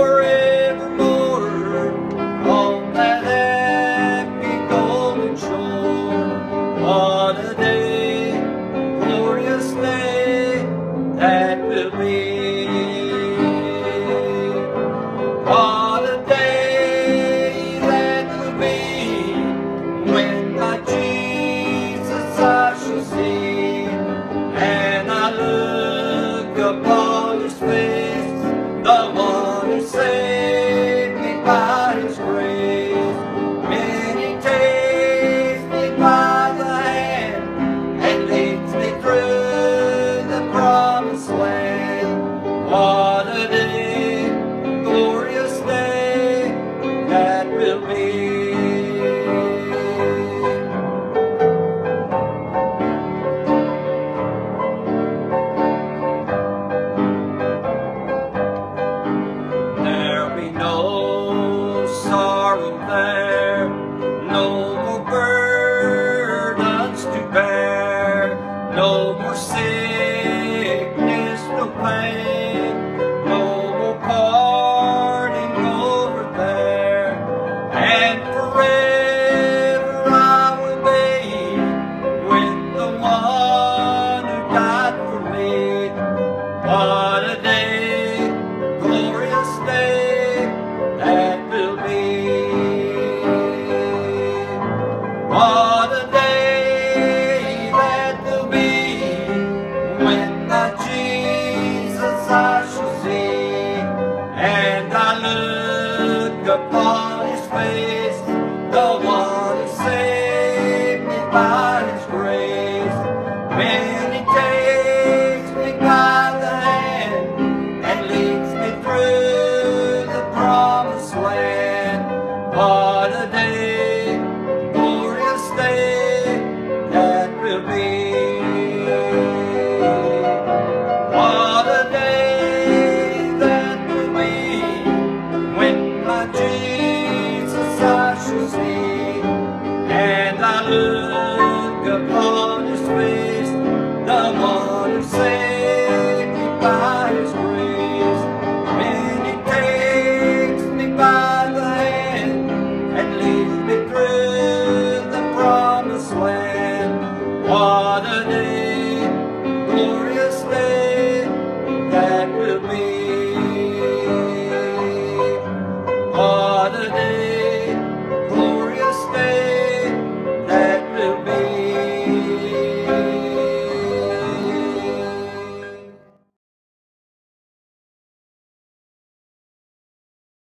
forevermore on that happy golden shore. What a day, glorious day that will be. What a day that will be when my Jesus I shall see, and I look upon His face, the one who saved me by His grace. When He takes me by the hand and leads me through the promised land. What a day, glorious day that will be. There'll be no sorrow there, no more burdens to bear, no more sickness, no pain, no more parting over there, and forever I will be with the one who died for me. What a day, glorious day that will be. What a day that will be when my Jesus I shall see, and I look upon His face.